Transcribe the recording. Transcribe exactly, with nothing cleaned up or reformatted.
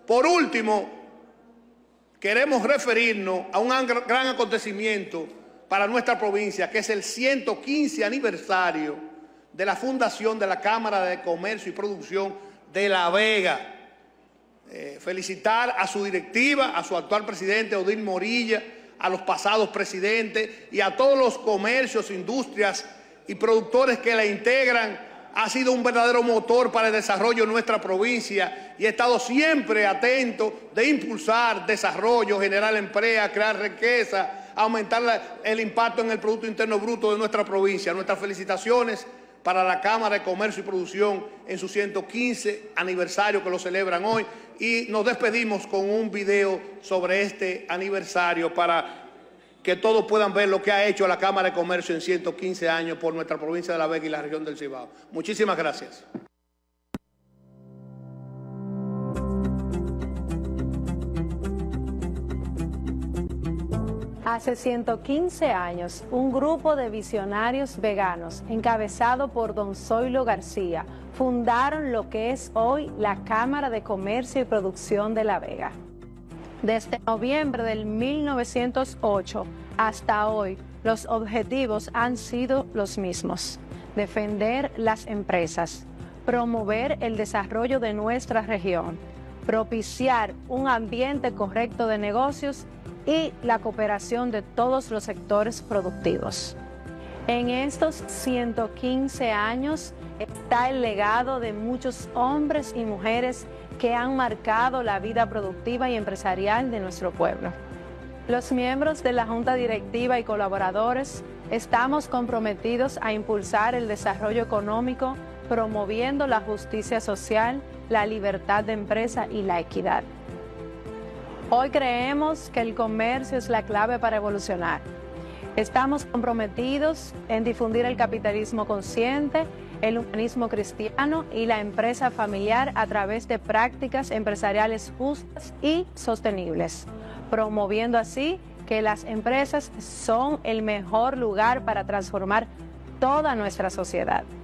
Por último, queremos referirnos a un gran acontecimiento para nuestra provincia, que es el ciento quince aniversario de la fundación de la Cámara de Comercio y Producción de La Vega. Eh, felicitar a su directiva, a su actual presidente Odil Morilla, a los pasados presidentes y a todos los comercios, industrias y productores que la integran. Ha sido un verdadero motor para el desarrollo de nuestra provincia y ha estado siempre atento de impulsar desarrollo, generar empleo, crear riqueza, aumentar la, el impacto en el Producto Interno Bruto de nuestra provincia. Nuestras felicitaciones para la Cámara de Comercio y Producción en su ciento quince aniversario que lo celebran hoy, y nos despedimos con un video sobre este aniversario para que todos puedan ver lo que ha hecho la Cámara de Comercio en ciento quince años por nuestra provincia de La Vega y la región del Cibao. Muchísimas gracias. Hace ciento quince años, un grupo de visionarios veganos, encabezado por don Zoilo García, fundaron lo que es hoy la Cámara de Comercio y Producción de La Vega. Desde noviembre del mil novecientos ocho hasta hoy, los objetivos han sido los mismos: defender las empresas, promover el desarrollo de nuestra región, propiciar un ambiente correcto de negocios y la cooperación de todos los sectores productivos. En estos ciento quince años está el legado de muchos hombres y mujeres que han marcado la vida productiva y empresarial de nuestro pueblo. Los miembros de la Junta Directiva y colaboradores estamos comprometidos a impulsar el desarrollo económico, promoviendo la justicia social, la libertad de empresa y la equidad. Hoy creemos que el comercio es la clave para evolucionar. Estamos comprometidos en difundir el capitalismo consciente, el humanismo cristiano y la empresa familiar a través de prácticas empresariales justas y sostenibles, promoviendo así que las empresas son el mejor lugar para transformar toda nuestra sociedad.